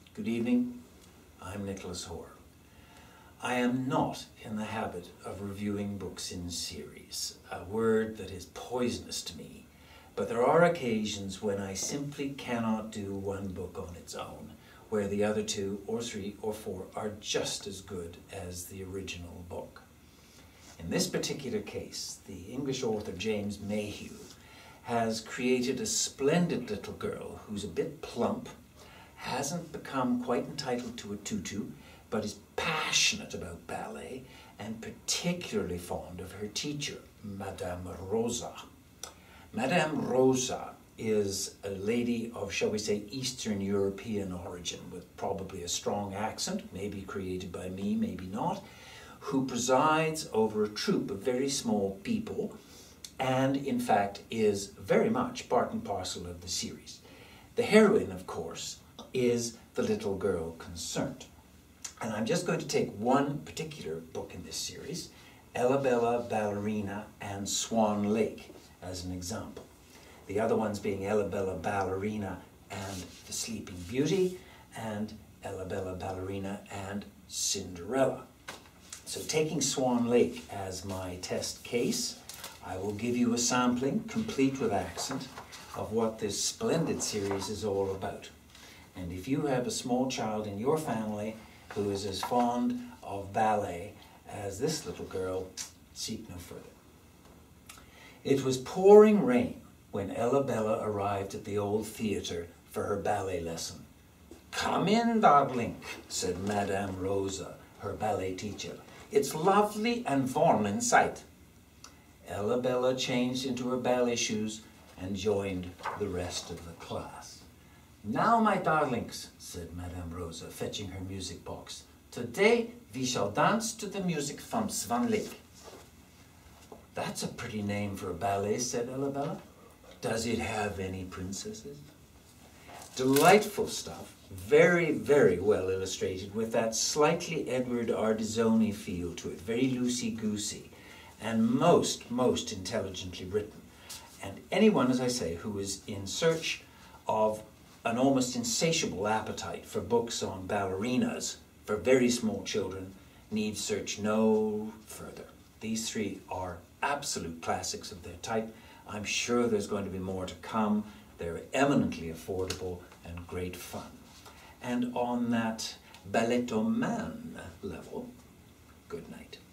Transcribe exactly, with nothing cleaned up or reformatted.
Good evening, I'm Nicholas Hoare. I am not in the habit of reviewing books in series, a word that is poisonous to me, but there are occasions when I simply cannot do one book on its own, where the other two or three or four are just as good as the original book. In this particular case, the English author James Mayhew has created a splendid little girl who's a bit plump, hasn't become quite entitled to a tutu, but is passionate about ballet and particularly fond of her teacher, Madame Rosa. Madame Rosa is a lady of, shall we say, Eastern European origin with probably a strong accent, maybe created by me, maybe not, who presides over a troupe of very small people and, in fact, is very much part and parcel of the series. The heroine, of course, is the little girl concerned. And I'm just going to take one particular book in this series, Ella Bella, Ballerina and Swan Lake, as an example. The other ones being Ella Bella, Ballerina and The Sleeping Beauty, and Ella Bella, Ballerina and Cinderella. So taking Swan Lake as my test case, I will give you a sampling, complete with accent, of what this splendid series is all about. And if you have a small child in your family who is as fond of ballet as this little girl, seek no further. It was pouring rain when Ella Bella arrived at the old theatre for her ballet lesson. "Come in, darling," said Madame Rosa, her ballet teacher. "It's lovely and warm inside." Ella Bella changed into her ballet shoes and joined the rest of the class. "Now, my darlings," said Madame Rosa, fetching her music box, "today we shall dance to the music from Swan Lake." "That's a pretty name for a ballet," said Ella Bella. "Does it have any princesses?" Delightful stuff, very, very well illustrated with that slightly Edward Ardizzone feel to it, very loosey-goosey, and most, most intelligently written. And anyone, as I say, who is in search of an almost insatiable appetite for books on ballerinas for very small children need search no further. These three are absolute classics of their type. I'm sure there's going to be more to come. They're eminently affordable and great fun. And on that balletomane level, good night.